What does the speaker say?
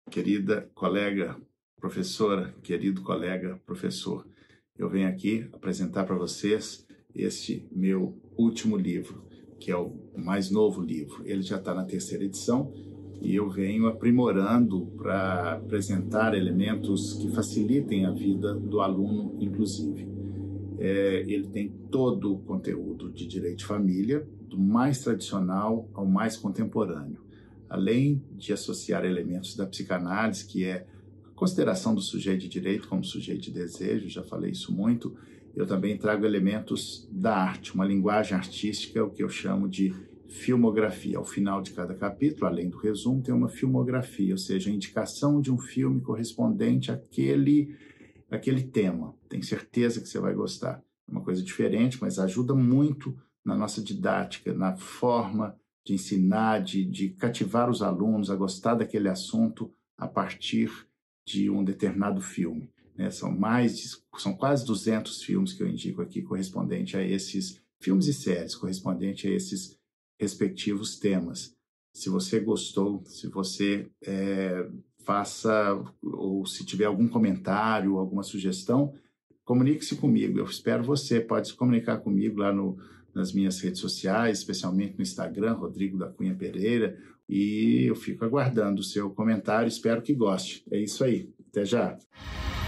querida colega professora, querido colega professor. Eu venho aqui apresentar para vocês este meu último livro, que é o mais novo livro. Ele já está na 3ª edição e eu venho aprimorando para apresentar elementos que facilitem a vida do aluno, inclusive. Ele tem todo o conteúdo de direito de família, do mais tradicional ao mais contemporâneo, além de associar elementos da psicanálise, que é a consideração do sujeito de direito como sujeito de desejo, já falei isso muito. Eu também trago elementos da arte, uma linguagem artística, o que eu chamo de filmografia. Ao final de cada capítulo, além do resumo, tem uma filmografia, ou seja, a indicação de um filme correspondente àquele tema. Tenho certeza que você vai gostar. É uma coisa diferente, mas ajuda muito na nossa didática, na forma de ensinar, de cativar os alunos a gostar daquele assunto a partir de um determinado filme. São quase 200 filmes que eu indico aqui, correspondente a esses filmes e séries, correspondente a esses respectivos temas. Se você gostou, se você faça, ou se tiver algum comentário, alguma sugestão, comunique-se comigo. Eu espero você. Pode se comunicar comigo lá nas minhas redes sociais, especialmente no Instagram, Rodrigo da Cunha Pereira, e eu fico aguardando o seu comentário. Espero que goste. É isso aí. Até já.